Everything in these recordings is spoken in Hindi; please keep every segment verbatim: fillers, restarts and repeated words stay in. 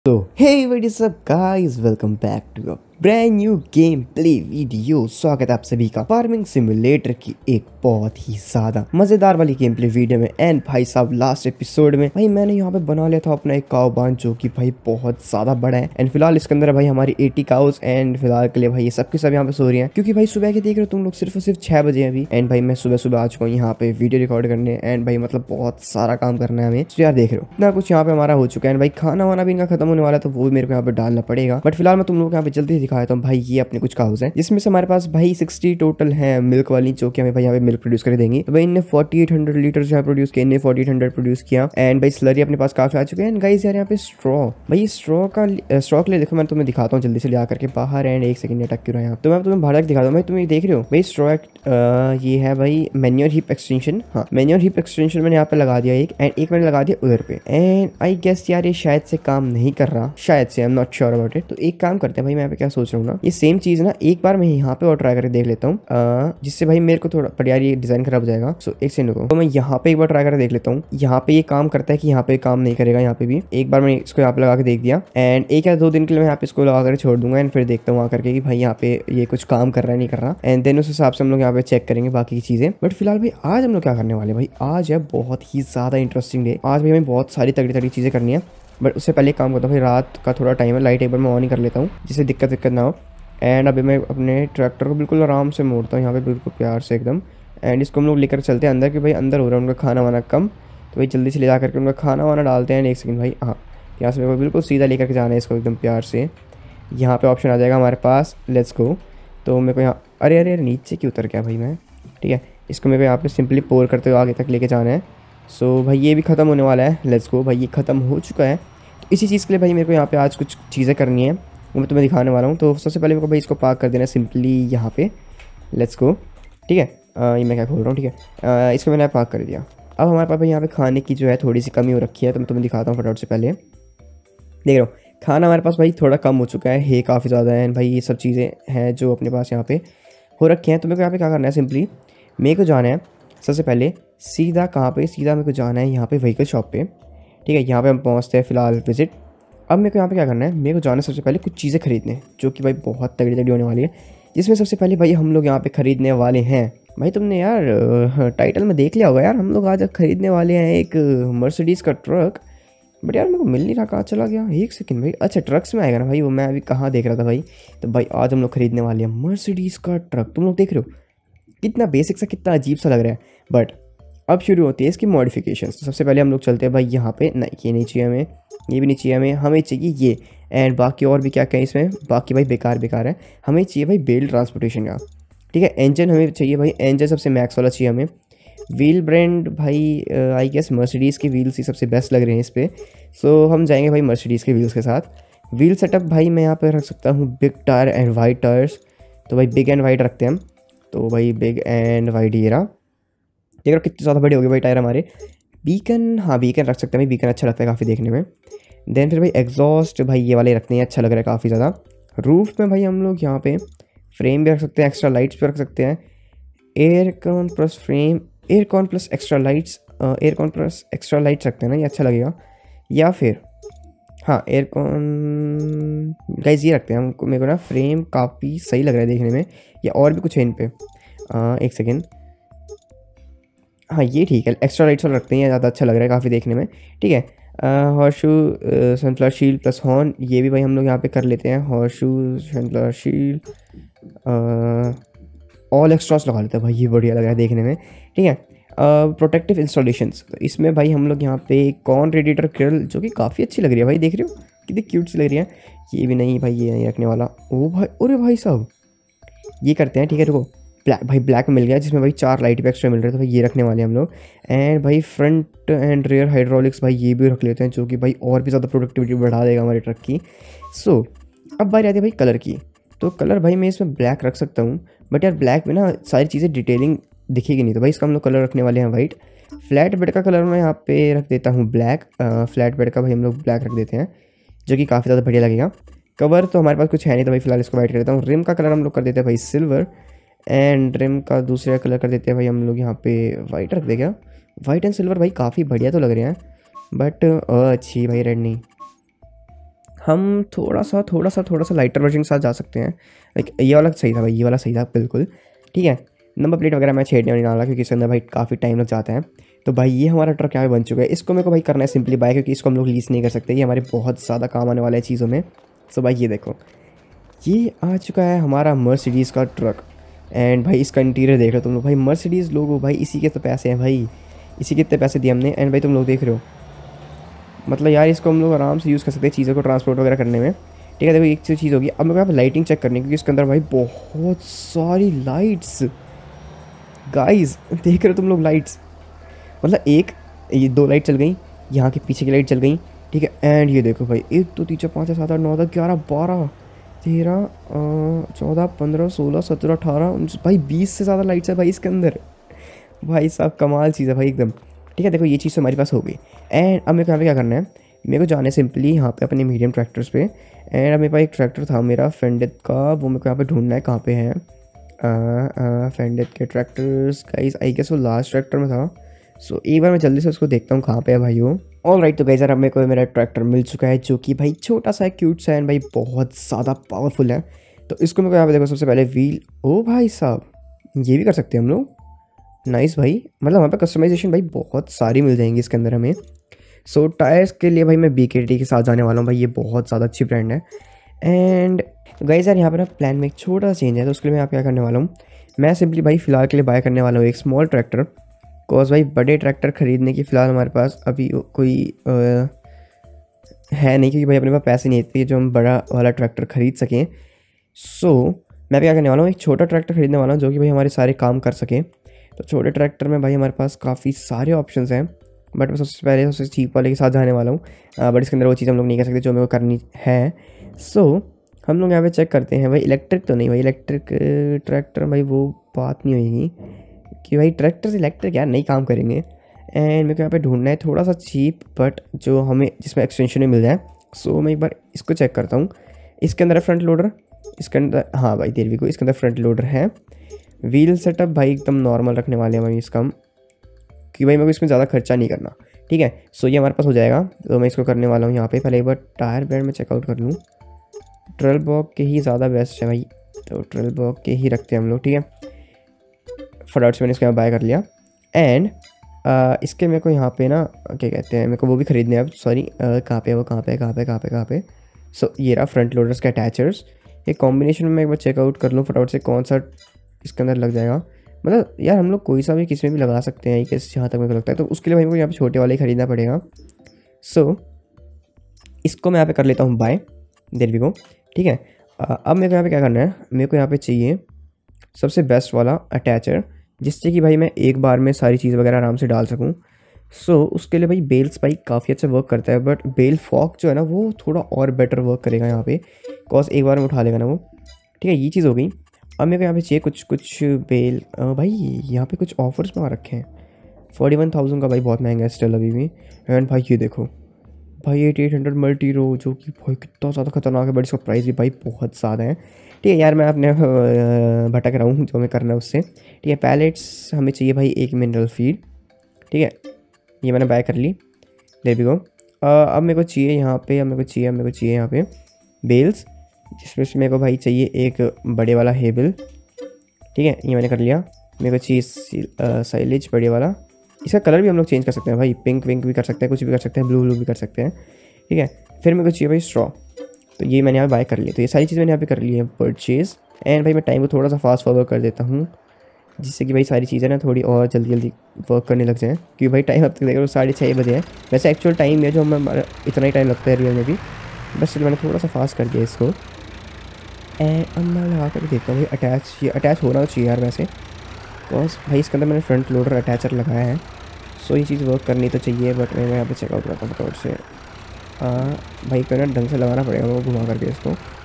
So, hey what is up guys, welcome back to a brand new game play video. स्वागत है आप सभी का फार्मिंग सिमुलेटर की एक बहुत ही ज्यादा मजेदार वाली गेम प्ले वीडियो में। एंड भाई साहब लास्ट एपिसोड में भाई मैंने यहाँ पे बना लिया था अपना एक काउ बांध जो कि भाई बहुत ज्यादा बड़ा है। एंड फिलहाल इसके अंदर भाई हमारी एटी काउस एंड फिलहाल के लिए भाई ये सब के सब यहाँ पे सो रही है क्योंकि भाई सुबह के देख रहे हो तुम लोग सिर्फ और सिर्फ छह बजे अभी। एंड भाई मैं सुबह सुबह आ चुका हूँ यहाँ पे वीडियो रिकॉर्ड करने। एंड भाई मतलब बहुत सारा काम करना है हमें। तो यार देख रहे हो इतना कुछ यहाँ पे हमारा हो चुका है। भाई खाना वाना भी इनका खत्म होने वाला है तो वो भी मेरे को यहाँ पे डालना पड़ेगा। बट फिलहाल मैं तुम लोग यहाँ पे जल्दी दिखाया था भाई ये अपने कुछ काउस है जिसमें से हमारे पास भाई सिक्सटी टोटल है मिल्क वाली जो कि हमें भाई यहाँ पे मिल्क प्रोड्यूस कर देंगी। तो भाई इनने फोर्टी एट हंड्रेड लीटर जो है प्रोड्यूस किया, इनने फोर्टी एट हंड्रेड प्रोड्यूस किया। एंड भाई स्लरी अपने पास काफी आ चुके हैं। गाइस यार यहाँ पे स्ट्रॉ भाई स्ट्रॉ का स्ट्रॉ के लिए देखो मैं तुम्हें दिखाता हूँ जल्दी से ले आकर के बाहर। एंड एक सेकंड अटक क्यों रहा है यहाँ तो मैं तुम्हें बाहर दिखाता हूँ। भाई तुम ये देख रहे हो भाई स्ट्रॉ ये है भाई मैन्योर हीप एक्सटेंशन। हाँ मैन्योर हीप एक्सटेंशन मैंने यहाँ पे लगा दिया एक एंड एक मैंने लगा दिया उधर पे। एंड आई गेस यार ये शायद से काम नहीं कर रहा, शायद से, I am not sure about it. तो एक काम करते हैं भाई मैं यहाँ पे क्या सोच रहा हूँ ना, ये सेम चीज ना एक बार मैं यहाँ पे और ट्राई करके देख लेता हूँ जिससे भाई मेरे को थोड़ा पर यार ये डिजाइन खराब हो जाएगा। सो एक सेकंड रुको, तो मैं यहाँ पे एक बार ट्राई करके देख लेता हूँ। यहाँ पे ये काम करता है कि यहाँ पे काम नहीं करेगा। यहाँ पे भी एक बार मैं इसको यहाँ पे लगा के देख दिया एंड एक या दो दिन के लिए मैं यहाँ पे इसको लगा कर छोड़ दूंगा। एंड फिर देखता हूँ आकर के कि भाई यहाँ पे ये कुछ काम कर रहा है नहीं कर रहा। एंड देन उस हिसाब से हम लोग यहाँ पे चेक करेंगे बाकी की चीजें। बट फिलहाल भाई आज हम लोग क्या करने वाले भाई, आज है बहुत ही ज्यादा इंटरेस्टिंग डे। आज भाई हमें बहुत सारी तगड़ी तगड़ी चीजें करनी है। बट उससे पहले काम करता हूँ भाई, रात का थोड़ा टाइम है, लाइट एक बार मैं ऑन ही कर लेता हूँ जिससे दिक्कत दिक्कत ना हो। एंड अभी मैं अपने ट्रैक्टर को बिल्कुल आराम से मोड़ता हूँ यहाँ पे बिल्कुल प्यार से एकदम। एंड इसको हम लोग लेकर चलते हैं अंदर कि भाई अंदर हो रहा है उनका खाना वाना कम, तो भाई जल्दी से ले जा करके उनका खाना वाना डालते हैं। एक सेकंड भाई, हाँ यहाँ से मेरे को बिल्कुल सीधा लेकर के जाना है इसको एकदम प्यार से। यहाँ पे ऑप्शन आ जाएगा हमारे पास लेट्स गो। तो मेरे को यहाँ अरे अरे अरे नीचे क्यों उतर गया भाई मैं, ठीक है। इसको मेरे को यहाँ पे सिंपली पोर करते हुए आगे तक लेके जाना है। सो भाई ये भी ख़त्म होने वाला है, लेट्स गो। भाई ये ख़त्म हो चुका है। तो इसी चीज़ के लिए भाई मेरे को यहाँ पे आज कुछ चीज़ें करनी है वो मैं तुम्हें दिखाने वाला हूँ। तो सबसे पहले मेरे को भाई इसको पार्क कर देना है सिंपली यहाँ पे, लेट्स गो, ठीक है। आ, ये मैं क्या खोल रहा हूँ, ठीक है। आ, इसको मैंने पार्क कर दिया। अब हमारे पास भाई यहाँ पे खाने की जो है थोड़ी सी कमी हो रखी है तो मैं तुम्हें दिखाता हूँ फटाफट से। पहले देख रहा हूँ खाना हमारे पास भाई थोड़ा कम हो चुका है, है काफ़ी ज़्यादा है। भाई ये सब चीज़ें हैं जो अपने पास यहाँ पे हो रखी हैं। तो मेरे को यहाँ पे क्या करना है, सिंपली मेरे को जाना है सबसे पहले सीधा कहाँ पे, सीधा मेरे को जाना है यहाँ पे व्हीकल शॉप पे, ठीक है। यहाँ पे हम पहुँचते हैं फिलहाल विजिट। अब मेरे को यहाँ पे क्या करना है, मेरे को जाना है सबसे पहले कुछ चीज़ें खरीदने जो कि भाई बहुत तगड़ी तगड़ी होने वाली है। जिसमें सबसे पहले भाई हम लोग यहाँ पे ख़रीदने वाले हैं, भाई तुमने यार टाइटल में देख लिया होगा यार, हम लोग आज खरीदने वाले हैं एक मर्सिडीज़ का ट्रक। बट यार मेरे को मिल नहीं रहा, कहाँ चला गया, एक सेकंड भाई। अच्छा ट्रक्स में आएगा ना भाई, वो मैं अभी कहाँ देख रहा था भाई। तो भाई आज हम लोग खरीदने वाले हैं मर्सिडीज़ का ट्रक। तुम लोग देख रहे हो कितना बेसिक सा, कितना अजीब सा लग रहा है। बट अब शुरू होती है इसकी मॉडिफिकेशंस। तो सबसे पहले हम लोग चलते हैं भाई यहाँ पे, नहीं ये नहीं चाहिए हमें, ये भी नहीं चाहिए हमें, हमें चाहिए ये। एंड बाकी और भी क्या क्या इसमें, बाकी भाई बेकार बेकार है। हमें चाहिए भाई बेल ट्रांसपोर्टेशन का, ठीक है। इंजन हमें चाहिए भाई, इंजन सबसे मैक्स वाला चाहिए हमें। व्हील ब्रांड भाई आई गेस मर्सिडीज़ के व्हील्स ही सबसे बेस्ट लग रहे हैं इस पर। सो हम जाएंगे भाई मर्सिडीज़ के व्हील्स के साथ। व्हील सेटअप भाई मैं यहाँ पे रख सकता हूँ big tyre and white tyres. तो भाई बिग एंड वाइट रखते हैं हम। तो भाई बिग एंड वाइट ये रहा, देख रहा कितने ज़्यादा बड़े हो गए भाई टायर हमारे। बीकन, हाँ बीकन रख सकते हैं भाई, बीकन अच्छा लगता है काफ़ी देखने में। देन फिर भाई एग्जॉस्ट भाई ये वाले रखते हैं, अच्छा लग रहा है काफ़ी ज़्यादा। रूफ में भाई हम लोग यहाँ पे फ्रेम भी रख सकते हैं, एक्स्ट्रा लाइट्स भी रख सकते हैं। Air con plus frame, air con plus extra lights, air con plus extra lights रखते हैं ना, ये अच्छा लगेगा। या फिर हाँ एयर कॉन गाइस ये रखते हैं हमको, मेरे को ना फ्रेम काफ़ी सही लग रहा है देखने में। या और भी कुछ है इन पे, आ, एक सेकेंड, हाँ ये ठीक है, एक्स्ट्रा लाइट्स वाला रखते हैं, ज़्यादा अच्छा लग रहा है काफ़ी देखने में, ठीक है। Horseshoe sunflower shield plus horn, ये भी भाई हम लोग यहाँ पे कर लेते हैं। Horseshoe sunflower shield all extras लगा लेते हैं भाई, ये बढ़िया लग रहा है देखने में, ठीक है। प्रोटेक्टिव इंस्टॉलेशंस, तो इसमें भाई हम लोग यहाँ पे कॉर्न रेडिएटर ग्रिल जो कि काफ़ी अच्छी लग रही है भाई, देख रहे हो कितनी क्यूट सी लग रही है। ये भी नहीं भाई, ये नहीं रखने वाला। ओ भाई, अरे भाई साहब ये करते हैं, ठीक है। रुको ब्लैक भाई, ब्लैक मिल गया जिसमें भाई चार लाइट भी एक्स्ट्रा मिल रहे हैं, तो भाई ये रखने वाले हम लोग। एंड भाई फ्रंट एंड रियर हाइड्रोलिक्स भाई ये भी रख लेते हैं जो कि भाई और भी ज़्यादा प्रोडक्टिविटी बढ़ा देगा हमारे ट्रक की। सो so, अब बारी आती है भाई कलर की। तो कलर भाई मैं इसमें ब्लैक रख सकता हूँ, बट यार ब्लैक में ना सारी चीज़ें डिटेलिंग दिखेगी नहीं, तो भाई इसका हम लोग कलर रखने वाले हैं वाइट। फ्लैट बेड का कलर मैं यहाँ पे रख देता हूँ ब्लैक, फ्लैट बेड का भाई हम लोग ब्लैक रख देते हैं जो कि काफ़ी ज़्यादा बढ़िया लगेगा। कवर तो हमारे पास कुछ है नहीं तो भाई फिलहाल इसको वाइट कर देता हूँ। रिम का कलर हम लोग कर देते हैं भाई सिल्वर। एंड रिम का दूसरा कलर कर देते हैं भाई हम लोग यहाँ पे वाइट रख देगा। वाइट एंड सिल्वर भाई काफ़ी बढ़िया तो लग रहे हैं, बट अच्छी भाई रेड नहीं, हम थोड़ा सा थोड़ा सा थोड़ा सा लाइटर वर्जन के साथ जा सकते हैं। लाइक ये वाला सही था भाई, ये वाला सही था बिल्कुल। ठीक है, नंबर प्लेट वगैरह मैं छेड़ने नहीं वाला क्योंकि इसके अंदर भाई काफ़ी टाइम लग जाता है। तो भाई ये हमारा ट्रक यहाँ पे बन चुका है। इसको मेरे को भाई करना है सिंपली बाय, क्योंकि इसको हम लोग लीज नहीं कर सकते, ये हमारे बहुत ज़्यादा काम आने वाला है चीज़ों में। सो भाई ये देखो, ये आ चुका है हमारा मर्सिडीज़ का ट्रक। एंड भाई इसका इंटीरियर देख रहे हो तुम लोग, भाई मर्सिडीज़ लोगो भाई इसी के तो पैसे हैं भाई, इसी के इतने पैसे दिए हमने। एंड भाई तुम लोग देख रहे हो, मतलब यार इसको हम लोग आराम से यूज़ कर सकते हैं चीज़ों को ट्रांसपोर्ट वगैरह करने में। ठीक है, देखो एक चीज़ होगी। अब मेरे को यहाँ पर लाइटिंग चेक करनी है, क्योंकि इसके अंदर भाई बहुत सारी लाइट्स, गाइस देख रहे हो तुम लोग लाइट्स, मतलब एक ये दो लाइट चल गई, यहाँ के पीछे की लाइट चल गई। ठीक है, एंड ये देखो भाई एक दो तीन चार पाँच छः सात आठ नौ दस ग्यारह बारह तेरह चौदह पंद्रह सोलह सत्रह अठारह उन्नीस, भाई बीस से ज़्यादा लाइट्स है भाई इसके अंदर। भाई साहब कमाल चीज़ है भाई एकदम। ठीक है, देखो ये चीज़ तो हमारे पास हो गई। एंड अब मेरे को यहाँ पे क्या करना है, मेरे को जाना है सिंपली यहाँ पे अपने मीडियम ट्रैक्टर्स पे। एंड अब मेरे पास एक ट्रैक्टर था मेरा फेंडेट का, वो मेरे को यहाँ पे ढूंढना है कहाँ पे है। फेंडेट के ट्रैक्टर्स गाइस, आई गेस वो लास्ट ट्रैक्टर में था। सो so, एक बार मैं जल्दी से उसको देखता हूँ कहाँ पे है भाई वो। ऑल राइट, तो गाइस यार अब मेरे को मेरा ट्रैक्टर मिल चुका है, जो कि भाई छोटा सा है, क्यूट सा है, भाई बहुत ज़्यादा पावरफुल है। तो इसको मेरे को यहाँ पे देखो, सबसे पहले व्हील, ओ भाई साहब ये भी कर सकते हैं हम लोग, नाइस भाई। मतलब वहाँ पे कस्टमाइजेशन भाई बहुत सारी मिल जाएंगी इसके अंदर हमें। सो so, टायर्स के लिए भाई मैं बी के टी के साथ जाने वाला हूँ भाई, ये बहुत ज़्यादा अच्छी ब्रांड है। एंड गाइस यार यहाँ पर ना प्लान में एक छोटा सा चेंज है, तो उसके लिए मैं यहाँ पे क्या करने वाला हूँ, मैं सिंपली भाई फ़िलहाल के लिए बाय करने वाला हूँ एक स्मॉल ट्रैक्टर। बिकॉज भाई बड़े ट्रैक्टर ख़रीदने की फ़िलहाल हमारे पास अभी कोई आ, है नहीं, क्योंकि भाई अपने पास पैसे नहीं इतने जो हम बड़ा वाला ट्रैक्टर ख़रीद सकें। सो so, मैं भी क्या करने वाला हूँ, एक छोटा ट्रैक्टर ख़रीदने वाला हूँ जो कि भाई हमारे सारे काम कर सके। तो छोटे ट्रैक्टर में भाई हमारे पास काफ़ी सारे ऑप्शंस हैं, बट मैं सबसे पहले सबसे चीप वाले के साथ जाने वाला हूँ। बट इसके अंदर वो चीज़ हम लोग नहीं कर सकते जो मेरे को करनी है। सो so, हम लोग यहाँ पे चेक करते हैं भाई, इलेक्ट्रिक तो नहीं भाई, इलेक्ट्रिक ट्रैक्टर भाई वो बात नहीं होगी कि भाई ट्रैक्टर से इलेक्ट्रिक यार नहीं काम करेंगे। एंड मेरे को यहाँ पे ढूंढना है थोड़ा सा चीप बट जो हमें जिसमें एक्सटेंशन में मिल जाए। सो so, मैं एक बार इसको चेक करता हूँ। इसके अंदर है फ्रंट लोडर, इसके अंदर हाँ भाई देर भी को इसके अंदर फ्रंट लोडर है। व्हील सेटअप भाई एकदम नॉर्मल रखने वाले हैं भाई इसका हम, कि भाई मेरे को इसमें ज़्यादा खर्चा नहीं करना। ठीक है, सो ये हमारे पास हो जाएगा। तो मैं इसको करने वाला हूँ यहाँ पे, पहले एक बार टायर बैंड में चेकआउट कर लूँ। ट्वेल्व बॉक के ही ज़्यादा बेस्ट है भाई, तो ट्वेल्व बॉक के ही रखते हैं हम लोग। ठीक है, फटाफट से मैंने इसको बाय कर लिया। एंड इसके मेरे को यहाँ पे ना क्या कहते हैं, मेरे को वो भी ख़रीदने हैं अब, सॉरी कहाँ पे वो कहाँ पे कहाँ पे कहाँ पे कहाँ पे सो ये रहा फ्रंट लोडर्स के अटैचर्स। ये कॉम्बिनेशन में मैं एक बार चेकआउट कर लूँ फटाफट से कौन सा इसके अंदर लग जाएगा। मतलब यार हम लोग कोई सा भी किसी में भी लगा सकते हैं कैसे, जहाँ तक मेरे को लगता है। तो उसके लिए भाई मेरे को यहाँ पे छोटे वाले ही ख़रीदना पड़ेगा। सो so, इसको मैं यहाँ पे कर लेता हूँ बाय, देर वी गो। ठीक है, अब मेरे को यहाँ पे क्या करना है, मेरे को यहाँ पे चाहिए सबसे बेस्ट वाला अटैचर, जिससे कि भाई मैं एक बार में सारी चीज़ वगैरह आराम से डाल सकूँ। सो so, उसके लिए भाई बेल स्पाइक काफ़ी अच्छा वर्क करता है, बट बेल फॉक जो है ना वो थोड़ा और बेटर वर्क करेगा यहाँ पे, कॉज एक बार में उठा लेगा ना वो। ठीक है, ये चीज़ हो गई। अब मेरे को यहाँ पे चाहिए कुछ कुछ बेल, आ, भाई यहाँ पे कुछ ऑफर्स में आ रखे हैं। फोर्टी वन थाउजेंड का भाई बहुत महंगा है स्टिल अभी भी। एंड भाई ये देखो भाई eighty eight hundred multi row, जो कि भाई कितना ज़्यादा खतरनाक है, बट इसका प्राइस भी भाई बहुत ज़्यादा है। ठीक है यार, मैं अपने भटक रहा हूँ जो मैं करना है उससे। ठीक है, पैलेट्स हमें चाहिए भाई एक मिनरल फीड। ठीक है, ये मैंने बाय कर ली, देयर वी गो। अब मेरे को चाहिए यहाँ पे, अब मेरे को चाहिए अब मेरे को चाहिए यहाँ पे बेल्स, जिसमें से मेरे को भाई चाहिए एक बड़े वाला हेबल। ठीक है, ये मैंने कर लिया। मेरे को चाहिए साइलेज बड़े वाला, इसका कलर भी हम लोग चेंज कर सकते हैं भाई, पिंक विंक भी कर सकते हैं, कुछ भी कर सकते हैं, ब्लू ब्लू भी कर सकते हैं। ठीक है, फिर मेरे को चाहिए भाई स्ट्रॉ, तो ये मैंने यहाँ बाय कर लिया। तो ये सारी चीज़ मैंने यहाँ पे कर ली है परचेज़। एंड भाई मैं टाइम को थोड़ा सा फास्ट फॉरवर्ड कर देता हूँ, जिससे कि भाई सारी चीज़ें ना थोड़ी और जल्दी जल्दी वर्क करने लग जाएँ, क्योंकि भाई टाइम अब तक देखो साढ़े छः बजे है। वैसे एक्चुअल टाइम है जो हमें इतना ही टाइम लगता है रियल में भी, बस मैंने थोड़ा सा फास्ट कर दिया इसको। एंड अब मैं लगा कर देखता हूँ भाई अटैच, ये अटैच होना चाहिए यार वैसे, बिकॉज भाई इसके अंदर मैंने फ्रंट लोडर अटैचर लगाया है। सो ये चीज़ वर्क करनी तो चाहिए, बट मैं यहाँ पे चेकआउट करता हूँ फटाफट से। हाँ भाई को ना ढंग से लगाना पड़ेगा वो घुमा करके इसको।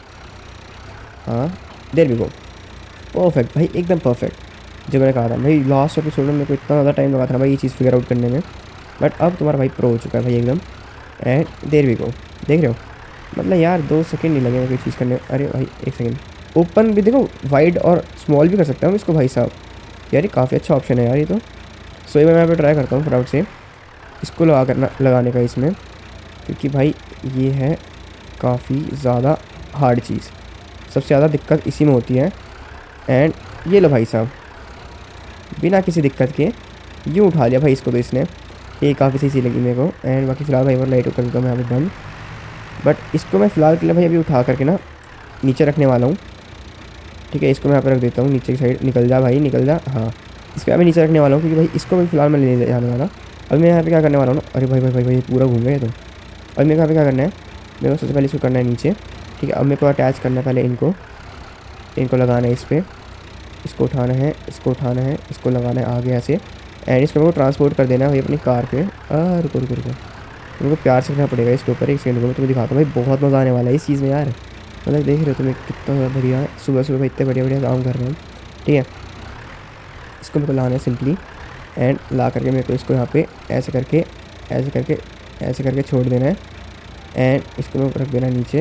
हाँ देयर वी गो, परफेक्ट भाई एकदम परफेक्ट। जो मैंने कहा था भाई लास्ट एपिसोड में मेरे को इतना ज़्यादा टाइम लगा था भाई ये चीज़ फिगर आउट करने में, बट अब तुम्हारा भाई प्रो हो चुका है भाई एकदम। एंड देयर वी गो, देख रहे हो मतलब यार दो सेकंड नहीं लगे कोई चीज़ करने। अरे भाई एक सेकंड, ओपन भी देखो वाइड और स्मॉल भी कर सकते हैं हम इसको भाई साहब, यार ये काफ़ी अच्छा ऑप्शन है यार ये तो। सो ये मैं यहाँ पे ट्राई करता हूँ फटाफट से इसको लगा करना लगाने का इसमें, क्योंकि भाई ये है काफ़ी ज़्यादा हार्ड चीज़, सबसे ज़्यादा दिक्कत इसी में होती है। एंड ये लो भाई साहब, बिना किसी दिक्कत के यूँ उठा लिया भाई इसको, तो इसने ये काफ़ी सही सी लगी मेरे को। एंड बाकी फ़िलहाल भाई और लाइट कर देता हूँ मैं यहाँ पे बंद। बट इसको मैं फ़िलहाल के लिए भाई अभी उठा करके ना नीचे रखने वाला हूँ। ठीक है, इसको मैं यहाँ पे रख देता हूँ नीचे की साइड। निकल जा भाई निकल जा। हाँ, इसको मैं नीचे रखने वाला हूँ क्योंकि भाई इसको भी फ़िलहाल मैं ले जाने वाला। अभी मैं यहाँ पे क्या करने वाला हूँ ना, अरे भाई भाई भाई भाई पूरा घूम गया तो। अभी मेरे को यहाँ पे क्या करना है, मेरे को सबसे पहले इसको करना है नीचे। ठीक है, अब मेरे को अटैच करना है पहले इनको, इनको लगाना है इस पर, इसको उठाना है, इसको उठाना है, इसको लगाना है आगे ऐसे। एंड इसको मेरे को ट्रांसपोर्ट कर देना है भाई अपनी कार पे। आ रुको रुको रुको, मेरे को प्यार से रखना पड़ेगा इसके ऊपर। एक सेकंड को मैं तुम्हें दिखाता हूँ भाई, बहुत मज़ा आने वाला है इस चीज़ में यार। मतलब देख रहे हो तुम्हें कितना बढ़िया है, सुबह सुबह भाई इतने बढ़िया बढ़िया काम कर रहे हैं। ठीक है, इसको मेरे को लाना है सिंपली। एंड ला करके मेरे को इसको यहाँ पे ऐसे करके ऐसे करके ऐसे करके छोड़ देना है। एंड इसको मेरे को रख देना नीचे।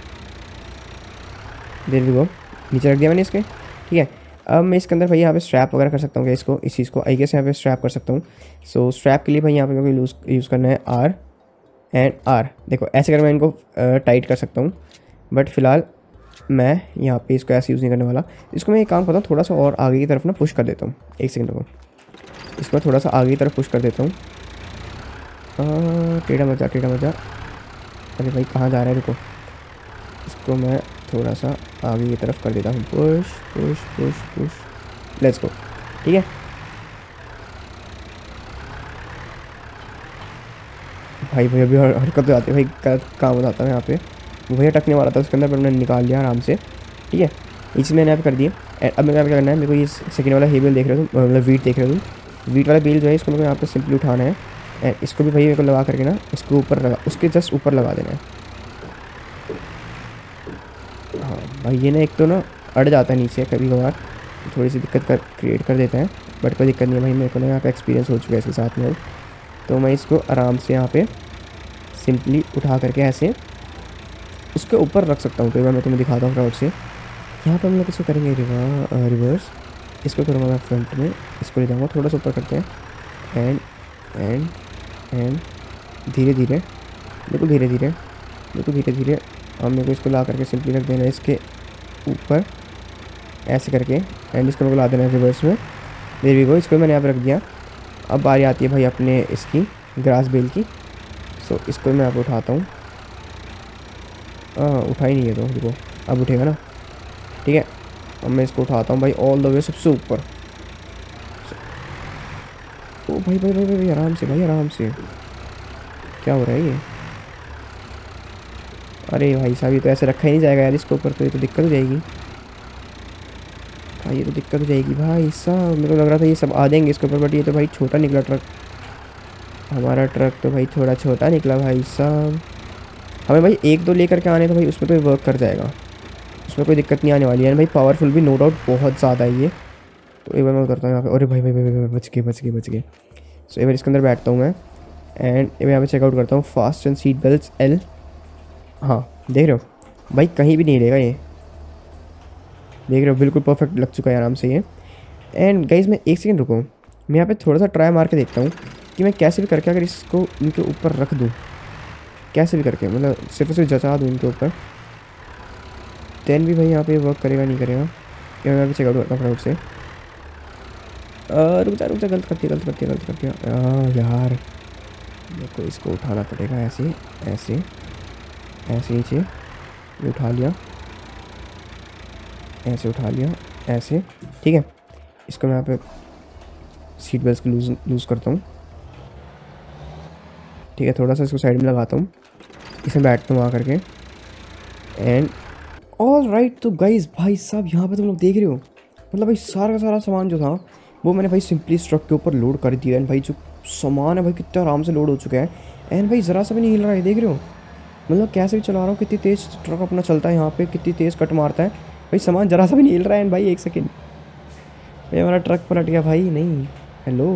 देर वी गो, नीचे रख दिया मैंने इसके। ठीक है, अब मैं इसके अंदर भाई यहाँ पे स्ट्रैप वगैरह कर सकता हूँ क्या इसको, इस चीज़ को आई गेस यहाँ पे स्ट्रैप कर सकता हूँ। सो स्ट्रैप के लिए भाई यहाँ पे मेरे को यूज़ यूज़ करना है आर एंड आर। देखो ऐसे कर मैं इनको टाइट कर सकता हूँ, बट फिलहाल मैं यहाँ पे इसको ऐसे यूज़ नहीं करने वाला। इसको मैं एक काम करता हूँ, थोड़ा सा और आगे की तरफ ना पुश कर देता हूँ। एक सेकंड को, इसको थोड़ा सा आगे की तरफ पुश कर देता हूँ। टेढ़ा मजा टेढ़ा मजा, अरे भाई कहाँ जा रहा है, रुको। इसको मैं थोड़ा सा आगे की तरफ कर देता हूँ, push push push push, let's go. ठीक है भाई, भाई अभी हर हरकत हो जाती है भाई, गलत काम हो जाता है यहाँ पे। भैया टकने वाला था उसके अंदर, पर मैंने निकाल लिया आराम से। ठीक है, ये चीज़ मैंने यहाँ पे कर दी है। अब मेरे यहाँ पे क्या करना है, मेरे को ये सेकंड वाला हे बेल देख रहे हो तुम, मतलब वीट देख रहे हो तुम, वीट वाला बेल जो है इसको मेरे को यहाँ पे सिंपली उठाना है। एंड इसको भी भाई मेरे को लगा करके ना इसके ऊपर लगा, उसके जस्ट ऊपर लगा देना है। हाँ भाई, ये ना एक तो ना अड़ जाता है नीचे कभी कभार, थोड़ी सी दिक्कत कर क्रिएट कर देता है, बट कोई दिक्कत नहीं है भाई, मेरे को ना यहाँ का एक्सपीरियंस हो चुका है इसके साथ में। तो मैं इसको आराम से यहाँ पे सिंपली उठा करके ऐसे उसके ऊपर रख सकता हूँ। तो मैं तुम्हें दिखाता हूँ क्राउड से। यहाँ पर हम लोग इसको करेंगे रिवा रिवर्स, इसको करूँगा मैं फ्रंट में, इसको ले जाऊँगा थोड़ा सा ऊपर करते हैं। एंड एंड एंड धीरे धीरे, बिल्कुल धीरे धीरे, बिल्कुल धीरे धीरे हम मेरे को इसको ला करके सिंपली रख देना है इसके ऊपर ऐसे करके। एंड इसको मेरे को ला देना है रिवर्स में। देर वी गो, इसको मैंने यहाँ पर रख दिया। अब बारी आती है भाई अपने इसकी ग्रास बेल की। सो इसको मैं यहाँ पर उठाता हूँ। हाँ उठा ही नहीं है तो देखो, अब उठेगा ना। ठीक है, अब मैं इसको उठाता हूँ भाई ऑल द वे सबसे ऊपर। ओ भाई भाई भाई भाई, भाई आराम से भाई आराम से, क्या हो रहा है ये। अरे भाई साहब, ये तो ऐसे रखा ही नहीं जाएगा यार इसके ऊपर, तो ये तो दिक्कत हो जाएगी भाई, ये तो दिक्कत हो जाएगी भाई साहब। मेरे को लग रहा था ये सब आ जाएंगे इसके ऊपर, बट ये तो भाई छोटा निकला ट्रक, हमारा ट्रक तो भाई थोड़ा छोटा निकला भाई साहब। हमें भाई एक दो लेकर के आने तो भाई उसमें तो वर्क कर जाएगा, उसमें कोई दिक्कत नहीं आने वाली है भाई। पावरफुल भी नो डाउट बहुत ज़्यादा है ये। तो एक बार मैं उतरता हूँ यहाँ पे। अरे भाई भाई भाई भाई बच गए बच गए बच गए। सो एक बार इसके अंदर बैठता हूँ मैं। एंड यहाँ पे चेकआउट करता हूँ, fast and seat belt L. हाँ देख रहे हो भाई, कहीं भी नहीं रहेगा ये, देख रहे हो बिल्कुल परफेक्ट लग चुका है आराम से ये। एंड गाइस मैं एक सेकंड रुको, मैं यहाँ पे थोड़ा सा ट्राई मार के देखता हूँ कि मैं कैसे भी करके अगर इसको इनके ऊपर रख दूँ, कैसे भी करके, मतलब सिर्फ सिर्फ जचा दूँ इनके ऊपर, देन भी भाई यहाँ पे वर्क करेगा नहीं करेगा। क्या मैं अभी चेकआउट करता हूँ फ्राउड से। रुक जा रुक जा, गलत कर दिया गलत कर दिया गलत कर दिया यार। मेरे को इसको उठाना पड़ेगा ऐसे ऐसे ऐसे, नीचे उठा लिया, ऐसे उठा लिया ऐसे। ठीक है, इसको मैं यहाँ पे सीट बेल्ट को लूज लूज़ करता हूँ। ठीक है, थोड़ा सा इसको साइड में लगाता हूँ, इसमें बैठता हूँ आ करके। एंड ऑल राइट, तो गाइस भाई साहब यहाँ पे तुम लोग देख रहे हो, मतलब भाई सारा का सारा सामान जो था वो मैंने भाई सिंपली ट्रक के ऊपर लोड कर दिया। एंड भाई जो सामान है भाई कितना आराम से लोड हो चुका है। एंड भाई ज़रा सा भी नहीं हिल रहा है, देख रहे हो, मतलब कैसे भी चला रहा हूँ, कितनी तेज़ ट्रक अपना चलता है यहाँ पे, कितनी तेज़ कट मारता है भाई, सामान ज़रा सा भी नहीं हिल रहा है। एंड भाई एक सेकेंड, भाई हमारा ट्रक पलट गया भाई, नहीं हेलो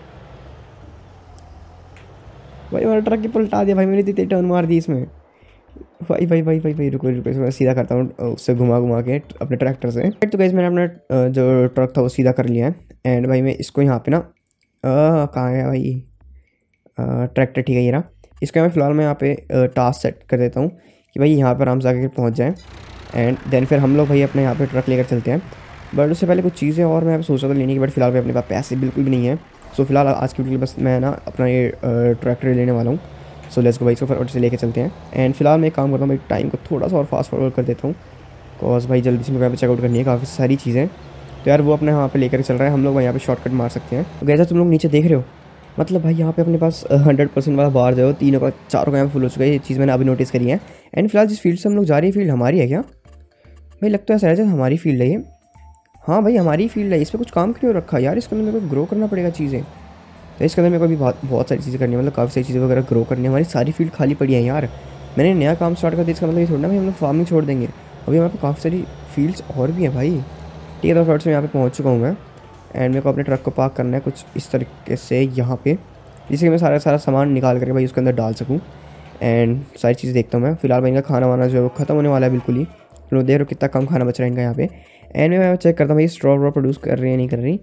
भाई, हमारा ट्रक ही पलटा दिया भाई, मैंने इतनी टर्न मार दी इसमें भाई भाई भाई भाई भाई रुको रुको, इसको मैं सीधा करता हूँ उससे घुमा घुमा के अपने ट्रैक्टर से। तो गाइस मैंने अपना जो ट्रक था वो सीधा कर लिया है। एंड भाई मैं इसको यहाँ पे ना, कहाँ गया भाई ट्रैक्टर, ठीक है ये रहा। इसका मैं फ़िलहाल मैं यहाँ पे टास्क सेट कर देता हूँ कि भाई यहाँ पर आराम से आकर पहुँच जाएँ। एंड देन फिर हम लोग भाई अपने यहाँ पे ट्रक लेकर चलते हैं। बट उससे पहले कुछ चीज़ें और मैं सोचा था लेने की, बट फिलहाल अपने पास पैसे बिल्कुल भी नहीं है। सो फिलहाल आज की वीडियो बस मैं ना अपना ये ट्रैक्टर लेने वाला हूँ। सो लेट्स गो भाई, इसको फटाफट से लेके चलते हैं। एंड फिलहाल मैं एक काम करता हूँ, भाई टाइम को थोड़ा सा और फास्ट फॉरवर्ड कर देता हूँ, बिकॉज भाई जल्दी से मेरे यहाँ पे चेकआउट करनी है काफ़ी सारी चीज़ें। तो यार वो अपने यहाँ पे लेकर चल रहा है, हम लोग यहाँ पे शॉर्टकट मार सकते हैं। तो जैसा तुम लोग नीचे देख रहे हो, मतलब भाई यहाँ पे अपने पास हंड्रेड परसेंट वाला बार जो है तीनों का चारों का यहाँ फुल हो चुका है। ये चीज़ मैंने अभी नोटिस करी है। एंड फिलहाल जिस फील्ड से हम लोग जा रहे हैं, फील्ड हमारी है क्या भाई? लगता है ऐसा है जैसे हमारी फील्ड है ये। हाँ भाई हमारी फील्ड है। इस पर कुछ काम क्यों रखा यार? इसके अंदर मेरे को ग्रो करना पड़ेगा चीज़ें। तो इसके अंदर मेरे को अभी बहुत बहुत सारी चीज़ें करनी है, मतलब काफ़ी सारी चीज़ें वगैरह ग्रो करनी है। हमारी सारी फील्ड खाली पड़ी है यार। मैंने नया काम स्टार्ट कर दिया, इसका मतलब ये थोड़ा ना भाई हम लोग फार्मिंग छोड़ देंगे। अभी हमारे पास काफ़ी सारी फील्ड्स और भी हैं भाई। ठीक है, तो फ्रेंड्स मैं यहाँ पे पहुँच चुका हूँ मैं। एंड मेरे को अपने ट्रक को पार्क करना है कुछ इस तरीके से यहाँ पे, जिससे मैं सारा सारा सामान निकाल करके भाई उसके अंदर डाल सकूँ। एंड सारी चीज़ें देखता हूँ मैं। फिलहाल भाई इनका खाना वाना जो है वो खत्म होने वाला है बिल्कुल ही। लोग देख रहे हो कितना कम खाना बच रहा है इनका यहाँ पे। एंड मैं चेक करता हूँ भाई स्ट्रॉ व्रॉ प्रोड्यूस कर रही है नहीं कर रही।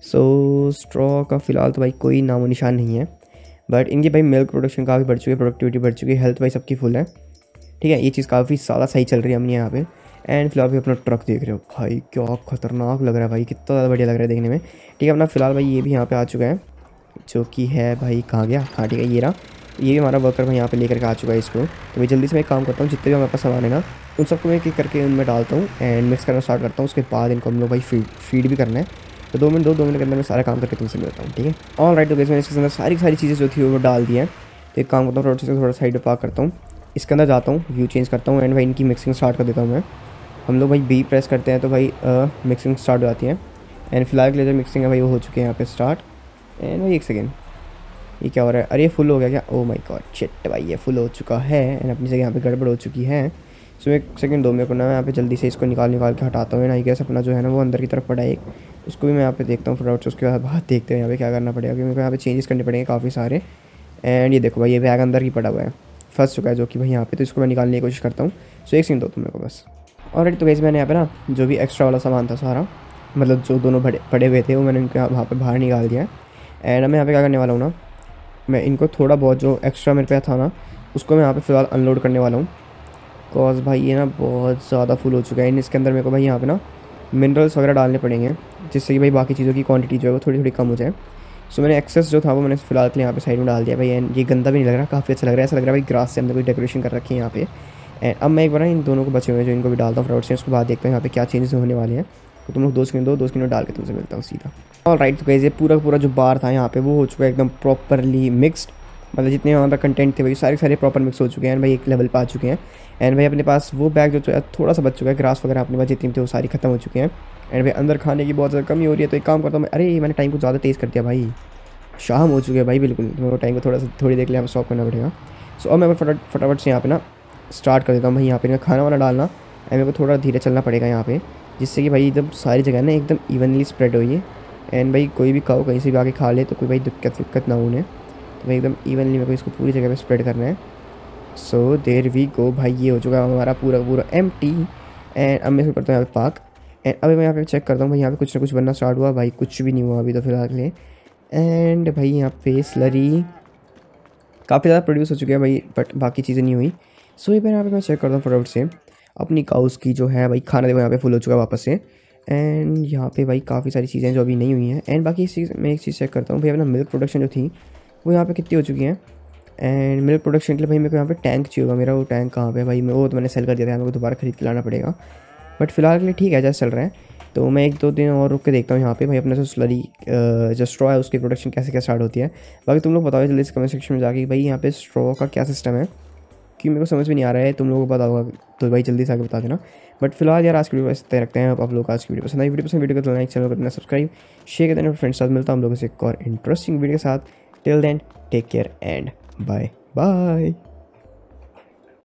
सो स्ट्रॉ का फिलहाल तो भाई कोई नामो निशान नहीं है। बट इनकी भाई मिल्क प्रोडक्शन काफ़ी बढ़ चुकी है, प्रोडक्टिविटी बढ़ चुकी है, हेल्थ भाई सबकी फुल है। ठीक है, ये चीज़ काफ़ी ज़्यादा सही चल रही है हमने यहाँ पे। एंड फिलहाल भी अपना ट्रक देख रहे हो भाई, क्या खतरनाक लग रहा है भाई, कितना ज़्यादा बढ़िया लग रहा है देखने में। ठीक है, अपना फिलहाल भाई ये भी यहाँ पे आ चुका है, जो कि है भाई कहाँ गया? हाँ ठीक है, ये रहा। ये भी हमारा वर्कर भाई यहाँ पे लेकर के आ चुका है इसको। तो भाई जल्दी से मैं एक काम करता हूँ, जितने भी हमारे पास सामान है ना उन सबको मैं एक एक करके उनमें डालता हूँ एंड मिक्स करना स्टार्ट करता हूँ। उसके बाद इनको हम लोग भाई फीड फीड भी करना है। तो दो मिनट दो दो मिनट के अंदर मैं सारा काम करके तुमसे मिलता हूँ। ठीक है, ऑल राइट। तो गाइस मैंने इसके अंदर सारी सारी चीज़ें जो थी वो डाल दी है। तो एक काम करता हूँ, थोड़ा सा थोड़ा साइड पर पार्क करता हूँ, इसके अंदर जाता हूँ, व्यू चेंज करता हूँ एंड भाई इनकी मिक्सिंग स्टार्ट कर देता हूँ मैं। हम लोग भाई बी प्रेस करते हैं तो भाई मिक्सिंग स्टार्ट हो जाती है। एंड फिलहाल के लिए जो मिक्सिंग है भाई वो हो चुकी है यहाँ पे स्टार्ट। एंड भाई एक सेकेंड, ये क्या हो रहा है? अरे ये फुल हो गया क्या? ओ माय गॉड शिट भाई, ये फुल हो चुका है एंड अपनी जगह यहाँ पे गड़बड़ हो चुकी है। सो एक सेकंड दो मेरे को ना, यहाँ पे जल्दी से इसको निकाल निकाल के हटाता हूँ। आई गेस अपना जो है ना वो अंदर की तरफ पड़ा है एक, उसको भी मैं यहाँ पे देखता हूँ फटाफट से। उसके बाद बात देखते हैं यहाँ पे क्या करना पड़ेगा, क्योंकि मेरे को यहाँ पे चेंजेस करने पड़ेंगे काफ़ी सारे। एंड ये देखो भाई ये बैग अंदर ही पड़ा हुआ है, फंस चुका है जो कि भाई यहाँ पे, तो इसको मैं निकालने की कोशिश करता हूँ। सो एक सीन दो तुम मेरे को बस। ऑलरेडी तो वैसे मैंने यहाँ पे ना जो भी एक्स्ट्रा वाला सामान था सारा, मतलब जो दोनों बड़े पड़े हुए थे वो मैंने इनको वहाँ पर बाहर निकाल दिया। एंड मैं यहाँ पे क्या करने वाला हूँ ना, मैं इनको थोड़ा बहुत जो एक्स्ट्रा मेरे पे था ना उसको मैं यहाँ पे फ़िलहाल अनलोड करने वाला हूँ। कॉज भाई ये ना बहुत ज़्यादा फुल हो चुका है। इसके अंदर मेरे को भाई यहाँ पे ना मिनरल्स वगैरह डालने पड़ेंगे, जिससे कि भाई बाकी चीज़ों की क्वांटिटी जो है वो थोड़ी थोड़ी कम हो जाए। सो मैंने एक्सेस जो था वो मैंने फिलहाल के लिए यहाँ पे साइड में डाल दिया भाई। एंड ये गंदा भी नहीं लग रहा, काफ़ी अच्छा लग रहा है। ऐसा लग रहा है भाई ग्रास से हमने कोई डेकोरेशन कर रखी है यहाँ पे। एंड अब मैं एक बार इन दोनों को बचे हुए जो इनको भी डालता हूँ फटाफट से, उसके बाद देखते हैं यहाँ पे क्या चेंजेस होने वाले हैं। तो तुम लोग दो स्क्रीन दो दो स्क्रीन डाल के तुमसे मिलता हूँ सीधा। ऑल राइट, तो गाइस ये पूरा पूरा जो बार था यहाँ पे वो हो चुका है एकदम प्रॉपरली मिक्सड, मतलब जितने वहाँ पर कंटेंट थे भाई सारे सारे प्रॉपर मिक्स हो चुके हैं भाई, एक लेवल पर आ चुके हैं। एंड भाई अपने पास वो बैग जो थोड़ा सा बच चुका है, ग्रास वगैरह अपने पास जितनी थे वो सारी खत्म हो चुके हैं। एंड भाई अंदर खाने की बहुत ज़्यादा कमी हो रही है। तो एक काम करता हूँ मैं, अरे मैंने टाइम को ज़्यादा तेज़ कर दिया भाई, शाम हो चुकी है भाई बिल्कुल। मेरे को टाइम को थोड़ा सा थोड़ी देर के लिए यहाँ पर स्टॉप करना पड़ेगा। सो अब मैं फटाफट फटाफट से यहाँ पे ना स्टार्ट कर देता हूँ भाई। यहाँ पे इनका खाना वाना डालना एंड मेरे को थोड़ा धीरे चलना पड़ेगा यहाँ पे, जिससे कि भाई एकदम सारी जगह ना एकदम इवनली स्प्रेड हो ये। एंड भाई कोई भी खाओ कहीं से भी आके खा ले तो कोई भाई दिक्कत दिक्कत ना हो उन्हें। तो भाई एकदम इवनली मेरे को इसको पूरी जगह पे स्प्रेड करना है। सो देयर वी गो भाई, ये हो चुका है हमारा पूरा पूरा एम टी। एंड अब मैं इसको करता हूँ यहाँ पे पार्क। एंड अभी मैं यहाँ पे चेक करता हूँ भाई यहाँ पे कुछ ना कुछ बनना स्टार्ट हुआ भाई, कुछ भी नहीं हुआ अभी तो फिलहाल के लिए। एंड भाई यहाँ पे स्लरी काफ़ी ज़्यादा प्रोड्यूस हो चुकी है भाई, बट बाकी चीज़ें नहीं हुई। सो ये पर यहाँ पे मैं चेक करता हूँ फटाफट से अपनी काउस की जो है भाई खाना, देखो यहाँ पे फुल हो चुका है वापस से। एंड यहाँ पे भाई काफ़ी सारी चीज़ें जो अभी नहीं हुई हैं। एंड बाकी इस चीज़ मैं एक चीज़ चेक करता हूँ भाई, अपना मिल्क प्रोडक्शन जो थी वो यहाँ पे कितनी हो चुकी है। एंड मिल्क प्रोडक्शन के लिए भाई मेरे को यहाँ पे टैंक चाहिए होगा। मेरा वो टैंक कहाँ पे है भाई? मैं वो तो मैंने सेल कर दिया था, मेरे को दोबारा खरीद के लाना पड़ेगा। बट फिलहाल के लिए ठीक है जैसे चल रहा है। तो मैं एक दो दिन और रुक के देखता हूँ यहाँ पे भाई अपने जो स्लरी जो स्ट्रॉ है उसकी प्रोडक्शन कैसे क्या स्टार्ट होती है। बाकी तुम लोग बताओ जल्दी से कमेंट सेक्शन में जाके भाई यहाँ पे स्ट्रॉ का क्या सिस्टम है, क्योंकि मेरे को समझ में नहीं आ रहा है। तुम लोगों को पता होगा तो भाई जल्दी से आके बता देना। बट फिलहाल यार आज की वीडियो ऐसे तय रखते हैं। आप लोग आज की वीडियो पसंद आई, वीडियो पसंद वीडियो को लाइक, चैनल को करना सब्सक्राइब, शेयर कर देना फ्रेंड्स साथ। मिलता हूँ हम लोगों से एक और इंटरेस्टिंग वीडियो के साथ। Till then take care and bye bye.